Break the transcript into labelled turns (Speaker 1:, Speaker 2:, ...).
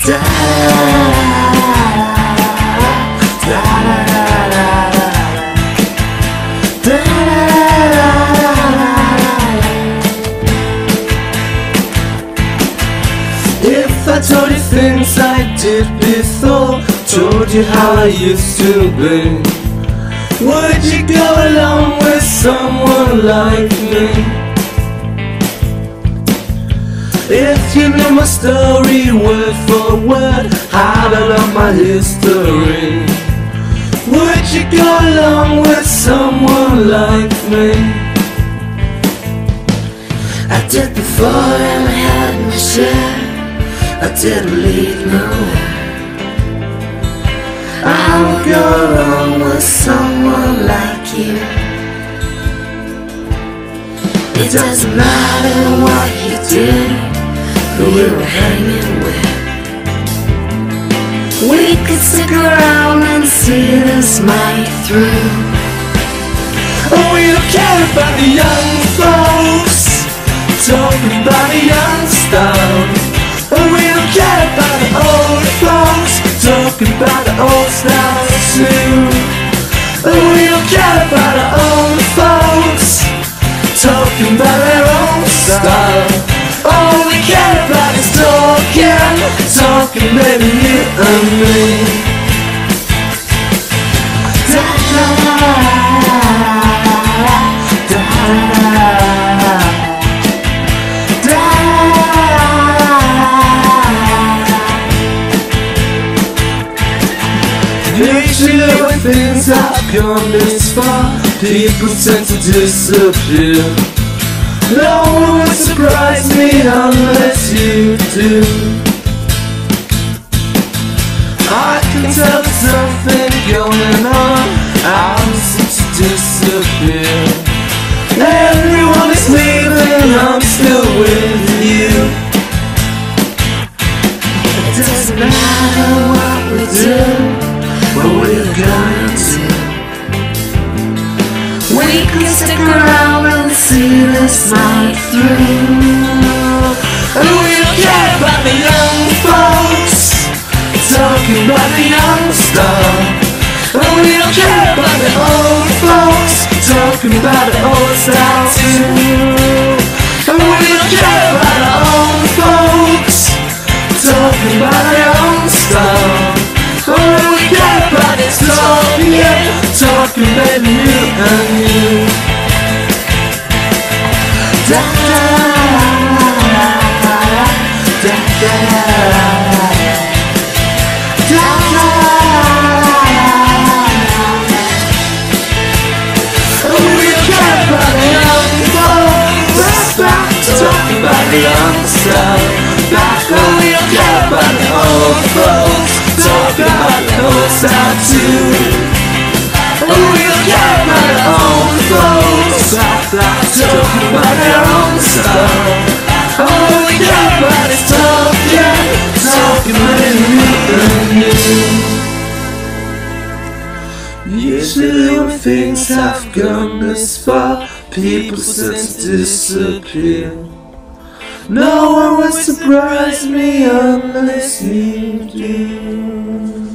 Speaker 1: Da da da If I told you things I did before, told you how I used to be, would you go along with someone like me? If you knew my story word for word, how I love my history, would you go along with someone like me? I did before and I had my share, I didn't leave nowhere. I would go along with someone like you. It doesn't matter what you did, who you were hanging with. We could stick around and see this night through. Oh, we don't care about the young folks talking about the young stuff. Oh, we don't care about the old folks talking about the old style too. Oh, we don't care about the old folks talking about their own style. All we care about is talking, baby, you and me. Da da da da. Usually when things have gone this far, people tend to disappear. No one would surprise me unless you do. I can tell there's something going on, I seem to disappear. Everyone is leaving, I'm still with you. It doesn't matter what we do, what we're going to. We can stick around and see this night through. And we don't care about the young folks talking about the young stuff. And we don't care about the old folks talking about the old style too. And we don't care about the old folks talking about their own stuff. All we care about is talking, baby, you and you. Da da da da da. We don't care about the young folks talking about the young stuff. We don't care about the old folks talking about the old style too. We don't care about the old folks talking about their own stuff. All we care about is talking with me and you. Usually when things have gone this far, people tend to disappear. No one will surprise me unless you do.